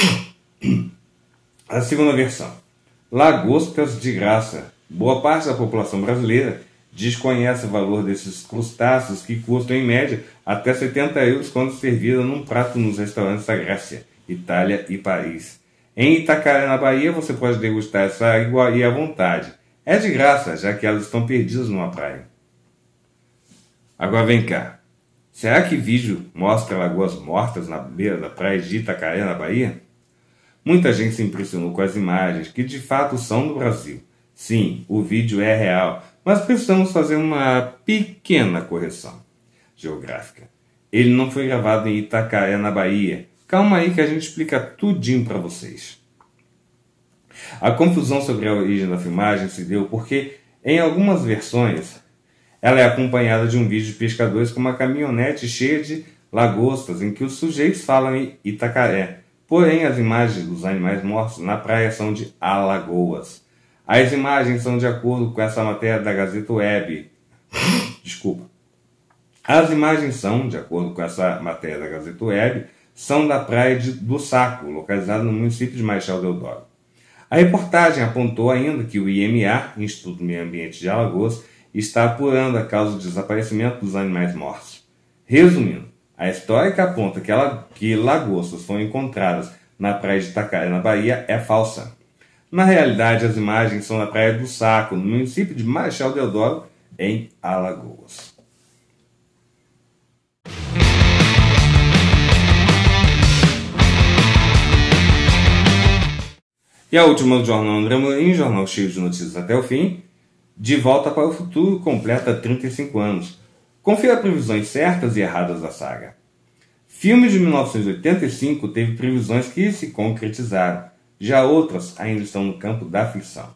A: A segunda versão. Lagostas de graça. Boa parte da população brasileira desconhece o valor desses crustáceos que custam, em média, até 70 euros quando servida num prato nos restaurantes da Grécia, Itália e Paris. Em Itacaré, na Bahia, você pode degustar essa iguaria à vontade. É de graça, já que elas estão perdidas numa praia. Agora vem cá. Será que vídeo mostra lagoas mortas na beira da praia de Itacaré, na Bahia? Muita gente se impressionou com as imagens, que de fato são do Brasil. Sim, o vídeo é real, mas precisamos fazer uma pequena correção geográfica. Ele não foi gravado em Itacaré, na Bahia. Calma aí que a gente explica tudinho para vocês. A confusão sobre a origem da filmagem se deu porque, em algumas versões, ela é acompanhada de um vídeo de pescadores com uma caminhonete cheia de lagostas em que os sujeitos falam em Itacaré. Porém, as imagens dos animais mortos na praia são de Alagoas. As imagens são de acordo com essa matéria da Gazeta Web. Desculpa. As imagens são, de acordo com essa matéria da Gazeta Web, são da praia do Saco, localizada no município de Marechal Deodoro. A reportagem apontou ainda que o IMA, Instituto do Meio Ambiente de Alagoas, está apurando a causa do desaparecimento dos animais mortos. Resumindo, a história que aponta que lagostas foram encontradas na praia de Itacaré, na Bahia, é falsa. Na realidade, as imagens são da Praia do Saco, no município de Marechal Deodoro, em Alagoas. E a última do jornal André Amorim, jornal cheio de notícias até o fim. De Volta para o Futuro completa 35 anos. Confira previsões certas e erradas da saga. Filme de 1985 teve previsões que se concretizaram. Já outras ainda estão no campo da ficção.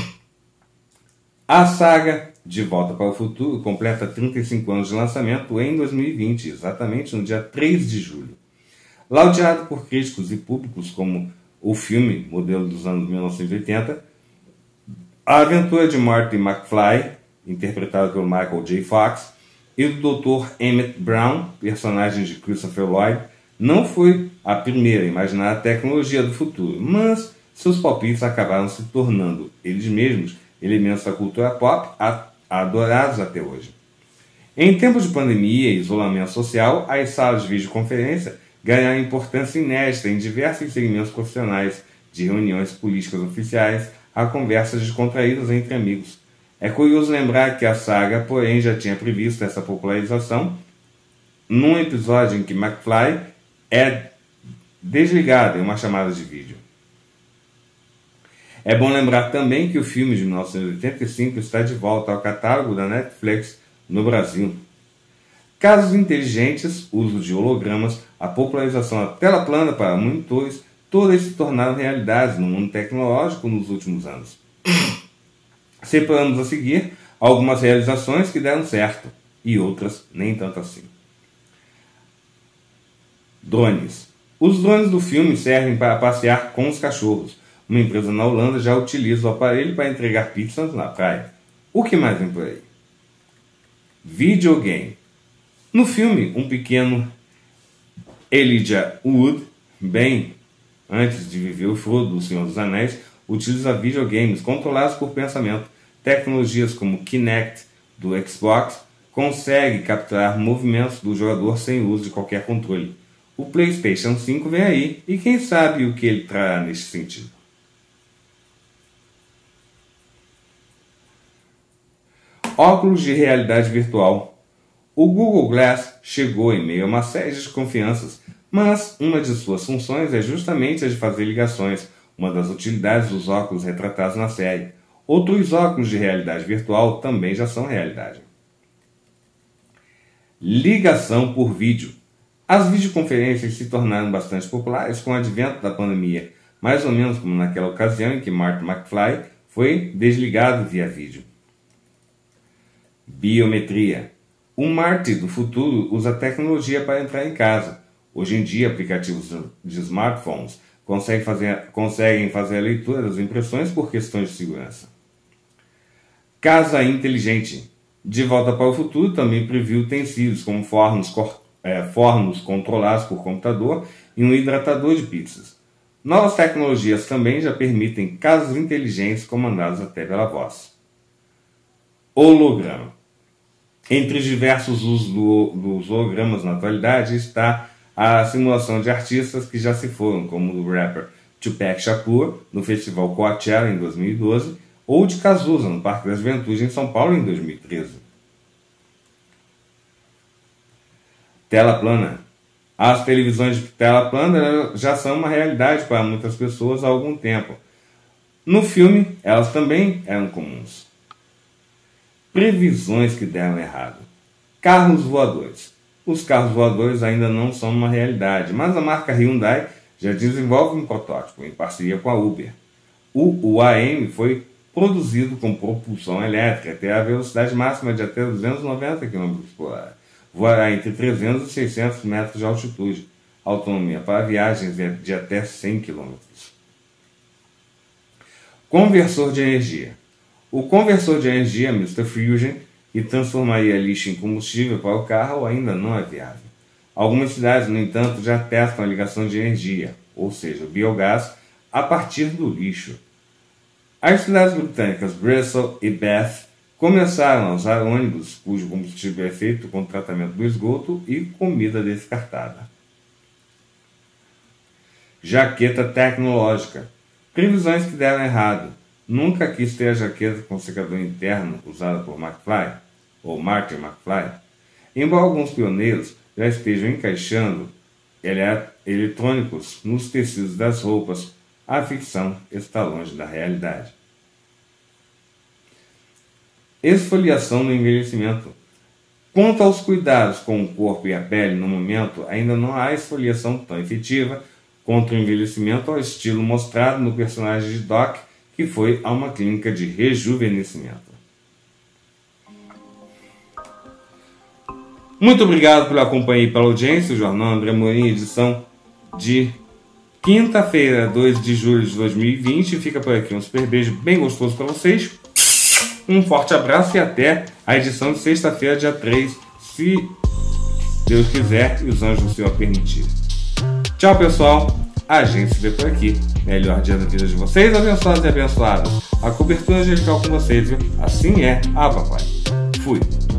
A: A saga De Volta para o Futuro completa 35 anos de lançamento em 2020, exatamente no dia 3 de julho. Laureado por críticos e públicos como o filme, modelo dos anos 1980, a aventura de Marty McFly, interpretado pelo Michael J. Fox, e do Dr. Emmett Brown, personagem de Christopher Lloyd, não foi a primeira a imaginar a tecnologia do futuro, mas seus palpites acabaram se tornando, eles mesmos, elementos da cultura pop adorados até hoje. Em tempos de pandemia e isolamento social, as salas de videoconferência ganharam importância inédita em diversos segmentos profissionais, de reuniões políticas oficiais a conversas descontraídas entre amigos. É curioso lembrar que a saga, porém, já tinha previsto essa popularização num episódio em que McFly é desligado em uma chamada de vídeo. É bom lembrar também que o filme de 1985 está de volta ao catálogo da Netflix no Brasil. Casos inteligentes, uso de hologramas, a popularização da tela plana para monitores, todas se tornaram realidades no mundo tecnológico nos últimos anos. Separamos a seguir algumas realizações que deram certo e outras nem tanto assim. Drones. Os drones do filme servem para passear com os cachorros. Uma empresa na Holanda já utiliza o aparelho para entregar pizzas na praia. O que mais vem por aí? Videogame. No filme, um pequeno Elijah Wood, bem antes de viver o Frodo do Senhor dos Anéis, utiliza videogames controlados por pensamento. Tecnologias como Kinect do Xbox conseguem capturar movimentos do jogador sem uso de qualquer controle. O PlayStation 5 vem aí e quem sabe o que ele trará neste sentido. Óculos de realidade virtual. O Google Glass chegou em meio a uma série de desconfianças, mas uma de suas funções é justamente a de fazer ligações, uma das utilidades dos óculos retratados na série. Outros óculos de realidade virtual também já são realidade. Ligação por vídeo. As videoconferências se tornaram bastante populares com o advento da pandemia, mais ou menos como naquela ocasião em que Marty McFly foi desligado via vídeo. Biometria. O Marty do futuro usa tecnologia para entrar em casa. Hoje em dia, aplicativos de smartphones conseguem fazer a leitura das impressões por questões de segurança. Casa inteligente. De Volta para o Futuro também previu utensílios como fornos controlados por computador e um hidratador de pizzas. Novas tecnologias também já permitem casas inteligentes comandadas até pela voz. Holograma. Entre os diversos usos dos hologramas na atualidade está a simulação de artistas que já se foram, como o rapper Tupac Shakur no festival Coachella em 2012 ou de Cazuza no Parque da Juventude em São Paulo em 2013. Tela plana. As televisões de tela plana já são uma realidade para muitas pessoas há algum tempo. No filme, elas também eram comuns. Previsões que deram errado. Carros voadores. Os carros voadores ainda não são uma realidade, mas a marca Hyundai já desenvolve um protótipo em parceria com a Uber. O UAM foi produzido com propulsão elétrica até a velocidade máxima de até 290 km/h. Voará entre 300 e 600 metros de altitude. Autonomia para viagens de até 100 km. Conversor de energia. O conversor de energia Mr. Fusion, que transformaria lixo em combustível para o carro, ainda não é viável. Algumas cidades, no entanto, já testam a ligação de energia, ou seja, o biogás, a partir do lixo. As cidades britânicas Bristol e Bath começaram a usar ônibus cujo combustível é feito com tratamento do esgoto e comida descartada. Jaqueta tecnológica. Previsões que deram errado. Nunca quis ter a jaqueta com secador interno usada por McFly, ou Marty McFly. Embora alguns pioneiros já estejam encaixando eletrônicos nos tecidos das roupas, a ficção está longe da realidade. Esfoliação no envelhecimento. Quanto aos cuidados com o corpo e a pele no momento, ainda não há esfoliação tão efetiva contra o envelhecimento ao estilo mostrado no personagem de Doc, que foi a uma clínica de rejuvenescimento. Muito obrigado pela companhia e pela audiência. O Jornal André Morim, edição de quinta-feira, 2 de julho de 2020. Fica por aqui um super beijo bem gostoso para vocês. Um forte abraço e até a edição de sexta-feira, dia 3, se Deus quiser e os anjos do Senhor permitir. Tchau, pessoal. A gente se vê por aqui. Melhor dia da vida de vocês, abençoados e abençoadas. A cobertura angelical com vocês, viu? Assim é. Papai. Fui.